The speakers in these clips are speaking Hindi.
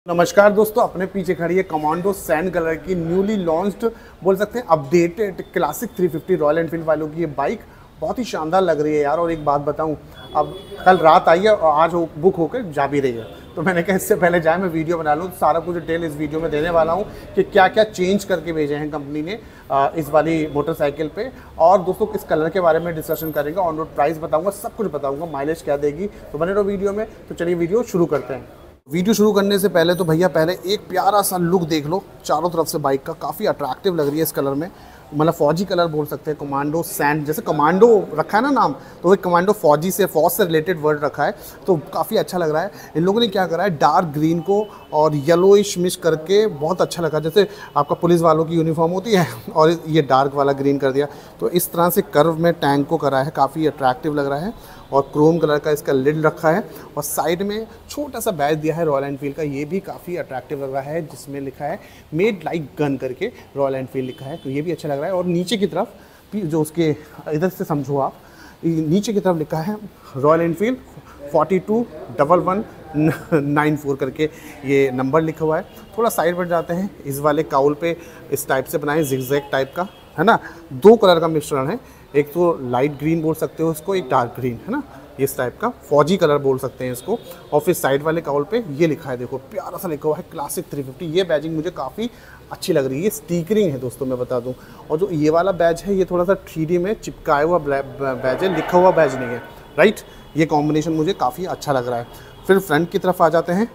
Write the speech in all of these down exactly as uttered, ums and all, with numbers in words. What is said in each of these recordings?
नमस्कार दोस्तों, अपने पीछे खड़ी है कमांडो सैंड कलर की न्यूली लॉन्च्ड बोल सकते हैं updated classic three fifty Royal Enfield वालों की ये बाइक बहुत ही शानदार लग रही है यार। और एक बात बताऊं, अब कल रात आई है और आज बुक होकर जा भी रही है, तो मैंने कहा इससे पहले जाए मैं वीडियो बना लूँ। सारा कुछ डिटेल इस वीडियो में देने वाला हूँ कि क्या क्या चेंज करके भेजे हैं कंपनी ने इस वाली मोटरसाइकिल पे। और दोस्तों इस कलर के बारे में डिस्कशन करेंगे, ऑन रोड प्राइस बताऊँगा, सब कुछ बताऊँगा, माइलेज क्या देगी। तो बने रहो वीडियो में। तो चलिए वीडियो शुरू करते हैं। वीडियो शुरू करने से पहले तो भैया पहले एक प्यारा सा लुक देख लो चारों तरफ से बाइक का, काफ़ी अट्रैक्टिव लग रही है इस कलर में। मतलब फौजी कलर बोल सकते हैं, कमांडो सैंड, जैसे कमांडो रखा है ना नाम, तो एक कमांडो फौजी से फौज से रिलेटेड वर्ड रखा है, तो काफ़ी अच्छा लग रहा है। इन लोगों ने क्या करा है, डार्क ग्रीन को और येलोइश मिक्स करके बहुत अच्छा लगा। जैसे आपका पुलिस वालों की यूनिफॉर्म होती है और ये डार्क वाला ग्रीन कर दिया, तो इस तरह से कर्व में टैंक को करा है, काफ़ी अट्रैक्टिव लग रहा है। और क्रोम कलर का इसका लिड रखा है और साइड में छोटा सा बैज दिया है रॉयल एनफील्ड का, ये भी काफ़ी अट्रैक्टिव लग रहा है, जिसमें लिखा है मेड लाइक गन करके रॉयल एनफील्ड लिखा है, तो ये भी अच्छा लग रहा है। और नीचे की तरफ जो उसके इधर से समझो आप, नीचे की तरफ लिखा है Royal Enfield forty two double one nine four करके ये नंबर लिखा हुआ है। थोड़ा साइड पर जाते हैं, इस वाले काउल पे इस टाइप से बनाए जिगजैग टाइप का, है ना। दो कलर का मिश्रण है, एक तो लाइट ग्रीन बोल सकते हो इसको, एक डार्क ग्रीन, है ना, इस टाइप का फौजी कलर बोल सकते हैं इसको। और फिर साइड वाले काउल पे ये लिखा है, देखो प्यारा सा लिखा हुआ है क्लासिक थ्री फिफ्टी। ये बैजिंग मुझे काफ़ी अच्छी लग रही है, ये स्टिकरिंग है दोस्तों, मैं बता दूं। और जो ये वाला बैज है ये थोड़ा सा थ्री डी में चिपकाया हुआ बैज है, लिखा हुआ बैज नहीं है, राइट। ये कॉम्बिनेशन मुझे काफ़ी अच्छा लग रहा है। फिर फ्रंट की तरफ आ जाते हैं,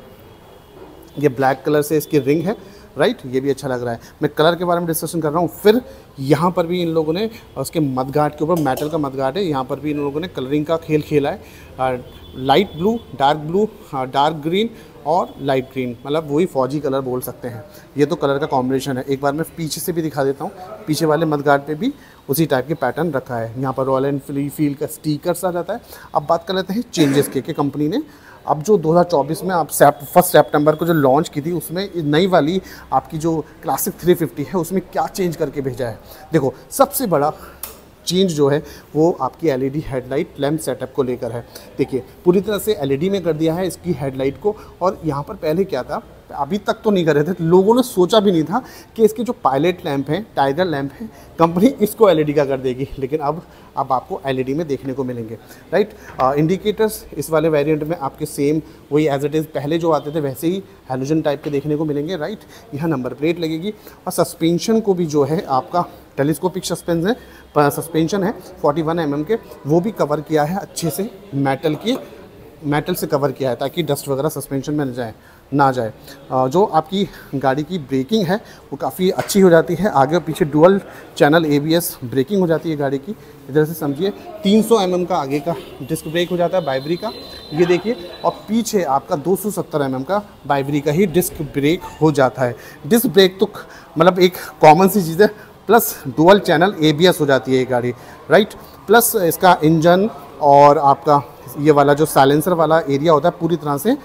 ये ब्लैक कलर से इसकी रिंग है, राइट, ये भी अच्छा लग रहा है। मैं कलर के बारे में डिस्कशन कर रहा हूँ। फिर यहाँ पर भी इन लोगों ने उसके मडगार्ड के ऊपर, मेटल का मडगार्ड है, यहाँ पर भी इन लोगों ने कलरिंग का खेल खेला है। Light blue, dark blue, dark green और लाइट ग्रीन, मतलब वही फौजी कलर बोल सकते हैं। ये तो कलर का कॉम्बिनेशन है। एक बार मैं पीछे से भी दिखा देता हूँ, पीछे वाले मडगार्ड पे भी उसी टाइप के पैटर्न रखा है। यहाँ पर रॉयल एनफील्ड का स्टिकर्स आ जाता है। अब बात कर लेते हैं चेंजेस के, कि कंपनी ने अब जो दो हज़ार चौबीस में आप फर्स्ट सितंबर को जो लॉन्च की थी, उसमें नई वाली आपकी जो क्लासिक थ्री फिफ्टी है उसमें क्या चेंज करके भेजा है। देखो सबसे बड़ा चेंज जो है वो आपकी एलईडी हेडलाइट लैंप सेटअप को लेकर है। देखिए पूरी तरह से एलईडी में कर दिया है इसकी हेडलाइट को। और यहाँ पर पहले क्या था, अभी तक तो नहीं कर रहे थे, लोगों ने सोचा भी नहीं था कि इसके जो पायलट लैंप हैं, टाइगर लैंप हैं, कंपनी इसको एलईडी का कर देगी, लेकिन अब अब आपको एलईडी में देखने को मिलेंगे, राइट। इंडिकेटर्स इस वाले वेरिएंट में आपके सेम वही एज इट इज़ पहले जो आते थे वैसे ही हैलोजन टाइप के देखने को मिलेंगे, राइट। यहाँ नंबर प्लेट लगेगी। और सस्पेंशन को भी जो है आपका टेलीस्कोपिक सस्पेंशन है, सस्पेंशन है फोर्टी वन एम एम के, वो भी कवर किया है अच्छे से, मेटल की मेटल से कवर किया है ताकि डस्ट वगैरह सस्पेंशन में न जाए ना जाए। जो आपकी गाड़ी की ब्रेकिंग है वो काफ़ी अच्छी हो जाती है, आगे और पीछे डुअल चैनल एबीएस ब्रेकिंग हो जाती है गाड़ी की। इधर से समझिए तीन सौ एम एम का आगे का डिस्क ब्रेक हो जाता है बाइवरी का, ये देखिए। और पीछे आपका दो सौ सत्तर एम एम का बाइवरी का ही डिस्क ब्रेक हो जाता है। डिस्क ब्रेक तो मतलब एक कॉमन सी चीज़ है, प्लस डुअल चैनल एबीएस हो जाती है ये गाड़ी, राइट। प्लस इसका इंजन और आपका ये वाला जो साइलेंसर वाला एरिया होता है पूरी तरह से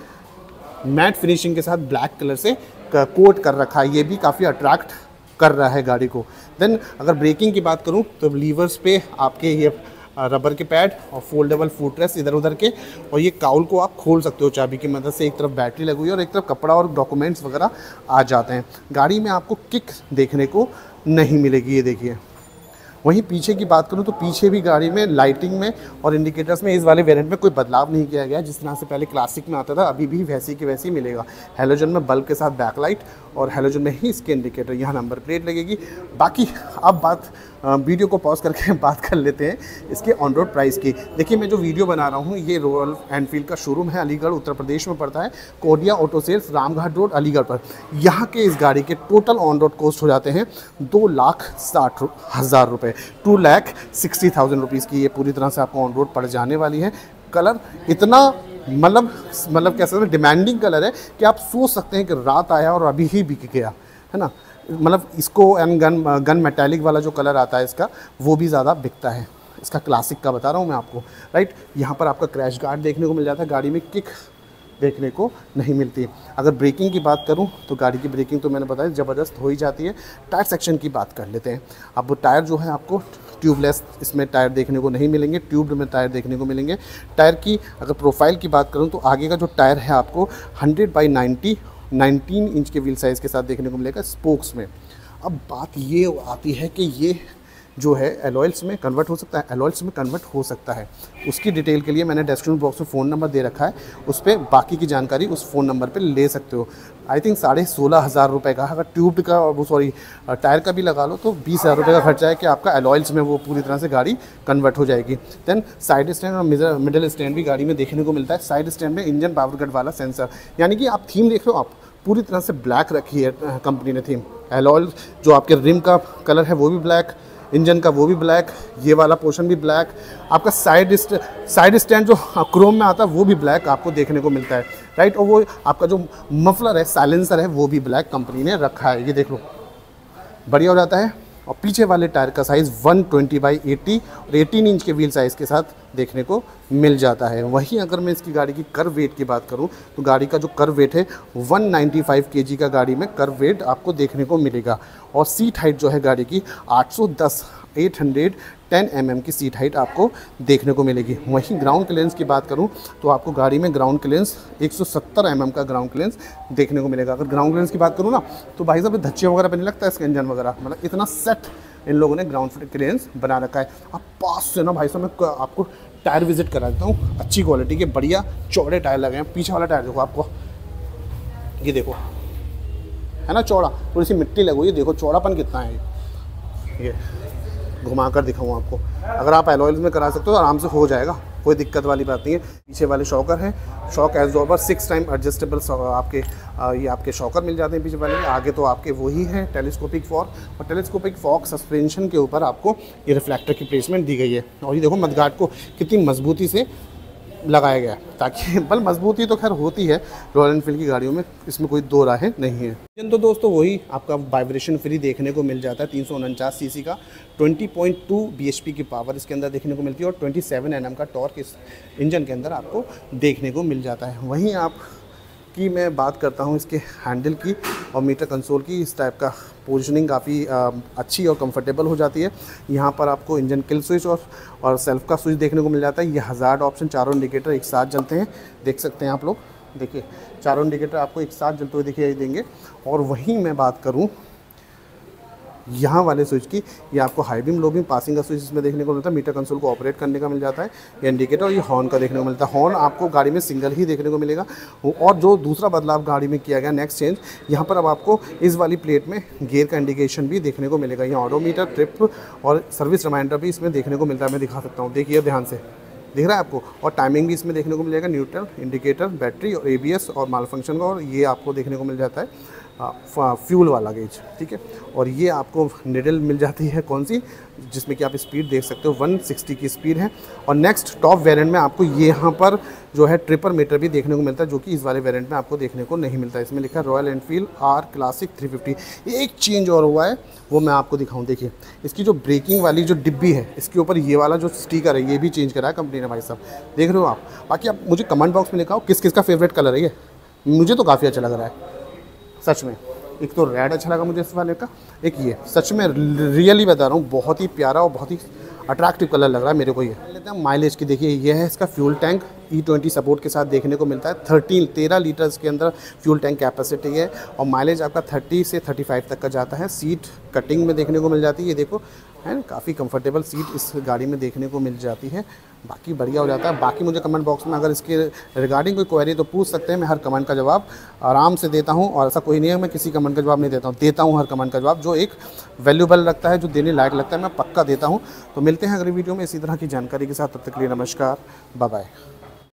मैट फिनिशिंग के साथ ब्लैक कलर से कोट कर रखा है, ये भी काफ़ी अट्रैक्ट कर रहा है गाड़ी को। देन अगर ब्रेकिंग की बात करूं तो लीवर्स पे आपके ये रबर के पैड और फोल्डेबल फुटरेस्ट इधर उधर के, और ये काउल को आप खोल सकते हो चाबी की मदद से। एक तरफ बैटरी लगी हुई है और एक तरफ कपड़ा और डॉक्यूमेंट्स वगैरह आ जाते हैं। गाड़ी में आपको किक देखने को नहीं मिलेगी, ये देखिए। वहीं पीछे की बात करूं तो पीछे भी गाड़ी में लाइटिंग में और इंडिकेटर्स में इस वाले वेरिएंट में कोई बदलाव नहीं किया गया है। जिस तरह से पहले क्लासिक में आता था अभी भी वैसी की वैसी मिलेगा। हेलोजन में बल्ब के साथ बैकलाइट और हेलोजन में ही इसके इंडिकेटर, यहाँ नंबर प्लेट लगेगी। बाकी अब बात वीडियो को पॉज करके बात कर लेते हैं इसके ऑन रोड प्राइस की। देखिए मैं जो वीडियो बना रहा हूँ ये रॉयल एनफील्ड का शोरूम है, अलीगढ़ उत्तर प्रदेश में पड़ता है, Kodia auto sales Ramghat road Aligarh पर। यहाँ के इस गाड़ी के टोटल ऑन रोड कॉस्ट हो जाते हैं दो लाख साठ हज़ार रुपये, two lakh sixty thousand rupees की ये पूरी तरह से आपको ऑन रोड पड़ जाने वाली है। कलर इतना मतलब मतलब कैसे हैं डिमांडिंग कलर है कि आप सोच सकते हैं कि रात आया और अभी ही बिक गया, है ना। मतलब इसको एंड गन गन मेटालिक वाला जो कलर आता है इसका वो भी ज़्यादा बिकता है, इसका क्लासिक का बता रहा हूँ मैं आपको, राइट। यहाँ पर आपका क्रैश गार्ड देखने को मिल जाता है, गाड़ी में किक देखने को नहीं मिलती। अगर ब्रेकिंग की बात करूं तो गाड़ी की ब्रेकिंग तो मैंने बताया ज़बरदस्त हो ही जाती है। टायर सेक्शन की बात कर लेते हैं। अब वो टायर जो है आपको ट्यूबलेस इसमें टायर देखने को नहीं मिलेंगे, ट्यूब्ड में टायर देखने को मिलेंगे। टायर की अगर प्रोफाइल की बात करूं तो आगे का जो टायर है आपको hundred by ninety nineteen inch के व्हील साइज़ के साथ देखने को मिलेगा स्पोक्स में। अब बात ये आती है कि ये जो है एलॉयल्स में कन्वर्ट हो सकता है, एलॉयल्स में कन्वर्ट हो सकता है। उसकी डिटेल के लिए मैंने डिस्क्रिप्शन बॉक्स में फ़ोन नंबर दे रखा है, उस पर बाकी की जानकारी उस फ़ोन नंबर पे ले सकते हो। आई थिंक साढ़े सोलह हज़ार रुपये का, अगर ट्यूब का वो सॉरी टायर का भी लगा लो तो बीस हज़ार रुपये का खर्चा है कि आपका एलॉयल्स में वो पूरी तरह से गाड़ी कन्वर्ट हो जाएगी। देन साइड स्टैंड और मिडल स्टैंड भी गाड़ी में देखने को मिलता है। साइड स्टैंड में इंजन पावर कट वाला सेंसर, यानी कि आप थीम देख रहे हो, आप पूरी तरह से ब्लैक रखी है कंपनी ने थीम। एलॉय जो आपके रिम का कलर है वो भी ब्लैक, इंजन का वो भी ब्लैक, ये वाला पोर्शन भी ब्लैक, आपका साइड साइड स्टैंड जो क्रोम में आता है वो भी ब्लैक आपको देखने को मिलता है, राइट। और वो आपका जो मफलर है, साइलेंसर है, वो भी ब्लैक कंपनी ने रखा है, ये देख लो, बढ़िया हो जाता है। और पीछे वाले टायर का size one twenty by eighty और एटीन इंच के व्हील साइज़ के साथ देखने को मिल जाता है। वहीं अगर मैं इसकी गाड़ी की कर्व वेट की बात करूं तो गाड़ी का जो कर्व वेट है वन नाइंटी फाइव केजी का गाड़ी में कर्व वेट आपको देखने को मिलेगा। और सीट हाइट जो है गाड़ी की आठ सौ दस eight hundred ten M M की सीट हाइट आपको देखने को मिलेगी। वहीं ग्राउंड क्लियरेंस की बात करूं तो आपको गाड़ी में ग्राउंड क्लियरेंस एक सौ सत्तर एम एम का ग्राउंड क्लियरेंस देखने को मिलेगा। अगर ग्राउंड क्लियरेंस की बात करूं ना तो भाई साहब धच्चे वगैरह पे नहीं लगता है इसका इंजन वगैरह, मतलब इतना सेट इन लोगों ने ग्राउंड क्लियरेंस बना रखा है। आप पास से ना भाई साहब मैं आपको टायर विजिट करा देता हूँ, अच्छी क्वालिटी के बढ़िया चौड़े टायर लगे हैं। पीछे वाला टायर देखो आपको, ये देखो है ना चौड़ा, थोड़ी सी मिट्टी लगी हुई है, देखो चौड़ापन कितना है। ये घुमा कर दिखाऊँ आपको, अगर आप एलॉयल्स में करा सकते हो आराम से हो जाएगा, कोई दिक्कत वाली बात नहीं है। पीछे वाले शॉकर हैं, shock absorber six time adjustable आपके आ, ये आपके शॉकर मिल जाते हैं पीछे वाले। आगे तो आपके वही हैं टेलीस्कोपिक फॉर्क, और टेलीस्कोपिक फॉर्क सस्पेंशन के ऊपर आपको ये रिफ्लेक्टर की प्लेसमेंट दी गई है। और ये देखो मडगार्ड को कितनी मजबूती से लगाया गया, ताकि बल मजबूती तो खैर होती है रॉयल एनफील्ड की गाड़ियों में, इसमें कोई दो राहें नहीं है। इंजन तो दोस्तों वही आपका वाइब्रेशन फ्री देखने को मिल जाता है, तीन सौ उनचास सी सी का, twenty point two B H P की पावर इसके अंदर देखने को मिलती है, और ट्वेंटी सेवन एन एम का टॉर्क इस इंजन के अंदर आपको देखने को मिल जाता है। वहीं आप की मैं बात करता हूँ इसके हैंडल की और मीटर कंसोल की, इस टाइप का पोजीशनिंग काफ़ी अच्छी और कंफर्टेबल हो जाती है। यहाँ पर आपको इंजन किल स्विच और और सेल्फ का स्विच देखने को मिल जाता है। ये हज़ार्ड ऑप्शन चारों इंडिकेटर एक साथ जलते हैं, देख सकते हैं आप लोग, देखिए चारों इंडिकेटर आपको एक साथ जलते हुए दिखाई देंगे। और वहीं मैं बात करूँ यहाँ वाले स्विच की, ये आपको high beam low beam passing का स्विच इसमें देखने को मिलता है, मीटर कंसोल को ऑपरेट करने का मिल जाता है, ये इंडिकेटर और ये हॉर्न का देखने को मिलता है। हॉर्न आपको गाड़ी में सिंगल ही देखने को मिलेगा। और जो दूसरा बदलाव गाड़ी में किया गया नेक्स्ट चेंज, यहाँ पर अब आपको इस वाली प्लेट में गियर का इंडिकेशन भी देखने को मिलेगा। यहाँ ऑडोमीटर, ट्रिप और सर्विस रिमाइंडर भी इसमें देखने को मिलता है। मैं दिखा सकता हूँ, देखिए ध्यान से दिख रहा है आपको। और टाइमिंग भी इसमें देखने को मिलेगा, न्यूट्रल, इंडिकेटर, बैटरी और ए बी एस और माल फंक्शन का, और ये आपको देखने को मिल जाता है फ्यूल वाला गेज, ठीक है। और ये आपको निडल मिल जाती है कौन सी, जिसमें कि आप स्पीड देख सकते हो वन सिक्सटी की स्पीड है। और नेक्स्ट टॉप वेरिएंट में आपको ये यहाँ पर जो है ट्रिपर मीटर भी देखने को मिलता है, जो कि इस वाले वेरिएंट में आपको देखने को नहीं मिलता है। इसमें लिखा है Royal Enfield R Classic three fifty. एक चेंज और हुआ है, वो मैं आपको दिखाऊँ। देखिए इसकी जो ब्रेकिंग वाली जो डिब्बी है, इसके ऊपर ये वाला जो स्टिकर है, ये भी चेंज करा है कंपनी ने भाई साहब, देख रहे हो आप। बाकी आप मुझे कमेंट बॉक्स में लिखाओ किस किस का फेवरेट कलर है ये, मुझे तो काफ़ी अच्छा लग रहा है सच में। एक तो रेड अच्छा लगा मुझे इस वाले का, एक ये सच में रियली बता रहा हूँ बहुत ही प्यारा और बहुत ही अट्रैक्टिव कलर लग रहा है मेरे को। ये लेते हैं माइलेज की, देखिए ये है इसका fuel tank, E twenty support के साथ देखने को मिलता है। थर्टीन तेरह लीटर्स के अंदर फ्यूल टैंक कैपेसिटी है, और माइलेज आपका थर्टी से थर्टी फाइव तक का जाता है। सीट कटिंग में देखने को मिल जाती है, ये देखो है ना, काफ़ी कंफर्टेबल सीट इस गाड़ी में देखने को मिल जाती है। बाकी बढ़िया हो जाता है। बाकी मुझे कमेंट बॉक्स में अगर इसके रिगार्डिंग कोई क्वेरी तो पूछ सकते हैं, मैं हर कमेंट का जवाब आराम से देता हूं। और ऐसा कोई नहीं है मैं किसी कमेंट का जवाब नहीं देता हूं, देता हूं हर कमेंट का जवाब, जो एक वैल्यूबल लगता है, जो देने लायक लगता है, मैं पक्का देता हूं। तो मिलते हैं अगली वीडियो में इसी तरह की जानकारी के साथ, तब तक के लिए नमस्कार, बाय बाय।